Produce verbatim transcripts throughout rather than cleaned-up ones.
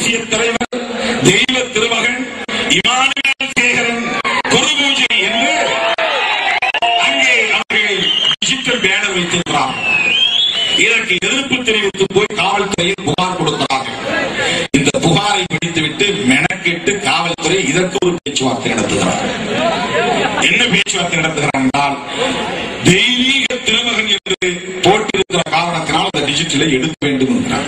தேசிய தலைவர், தெய்வ திருமகன் இமானுவேல் சேகரன் குரு பூஜை என்று அங்கே அவர்கள் டிஜிட்டல் பேனர் வைத்திருக்கிறார். இதற்கு எதிர்ப்பு தெரிவித்து போய் காவல்துறையில் புகார் கொடுக்கிறார்கள். இந்த புகாரை பிடித்துவிட்டு மெனக்கெட்டு காவல்துறை இதற்கு ஒரு பேச்சுவார்த்தை நடத்துகிறார். என்ன பேச்சுவார்த்தை நடத்துகிறார் என்றால், தெய்வீக திருமகன் என்று போட்டிருக்கிற காரணத்தினால் அந்த டிஜிட்டலை எடுக்க வேண்டும் என்கிறார்.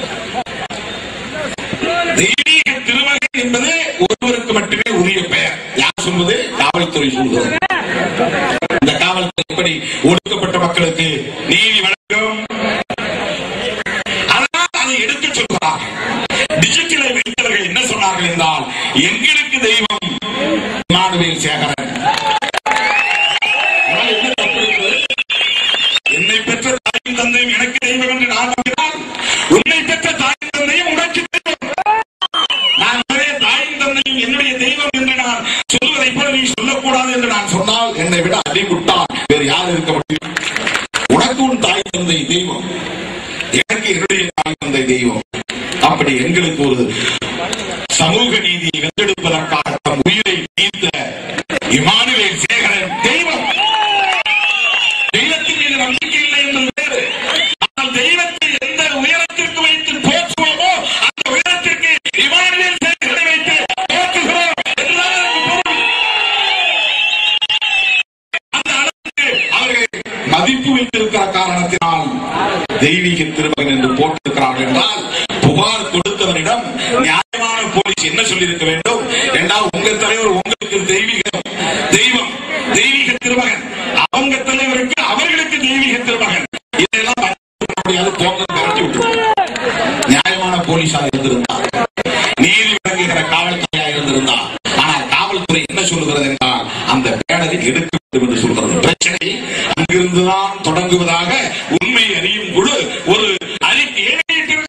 தெய்வீக திருமகன் என்பது ஒருவருக்கு மட்டுமே உரிய பெயர். யார் சொல்வது? காவல்துறை சொல்வது. இந்த காவல்துறை எப்படி ஒடுக்கப்பட்ட மக்களுக்கு நீதி வழங்கும், அதனால் அதை எடுக்க சொல்கிறார். டிஜிட்டலை வைத்தவர்கள் என்ன சொன்னார்கள் என்றால், எங்களுக்கு தெய்வம் இமானுவேல் சேகரன். என்னை பெற்ற தாயும் தந்தையும் எனக்கு தெய்வம் என்று நான் நம்பினால், உன்னை பெற்ற தாயும் தந்தையும் உனக்கு தெய்வம். நான் ஒரே தாயும் தந்தையும் என்னுடைய தெய்வம் என்று நான் சொல்வதை போல நீ சொல்லக்கூடாது என்று நான் சொன்னால், என்னை விட அடிமுட்டால் வேறு யார் இருக்க முடியும்? உனக்கு உன் தாய் தந்தை தெய்வம், எனக்கு என்னுடைய தாய் தந்தை தெய்வம். அப்படி எங்களுக்கு ஒரு சமூக நீதியை வென்றெடுப்பதற்காக தம் உயிரை நீத்த இமானுவேல் சேகரன் தெய்வம். தெய்வத்தின் மீது நம்பிக்கை இல்லை என்பது வேறு. ஆனால் தெய்வத்தை எந்த உயரத்திற்கு வைத்து போற்றுவோமோ அந்த உயரத்திற்கு இமானுவேல் சேகரனை வைத்து போற்றுகிறோம் என்றுதான் பொருள். அந்த அளவுக்கு அவர்கள் மதிப்பு வைத்திருக்கிற காரணத்தினால் தெய்வீக திருமகன் என்று போட்டிருக்கிறார்கள் என்றால், புகார் கொடுத்தவரிடம் நியாயமான போலீஸ் என்ன சொல்லியிருக்க வேண்டும் என்றால், உங்க தலைவர் உங்களுக்கு தெய்வீகம் தெய்வம் தெய்வீக திருமகன், அவங்க தலைவருக்கு அவர்களுக்கு தெய்வீக திருமகன், இதெல்லாம் முடியாது போங்க கரட்டி விட்டு நியாயமான போலீஸா இருந்திருந்தார், நீதி வழங்குகிற காவல்துறையா இருந்திருந்தார். ஆனால் காவல்துறை என்ன சொல்லுகிறது என்றால், அந்த பேனரை எடுக்க வேண்டும் என்று சொல்கிறது. பிரச்சனை அங்கிருந்துதான் தொடங்குவதாக உண்மை அறியும் குழு ஒரு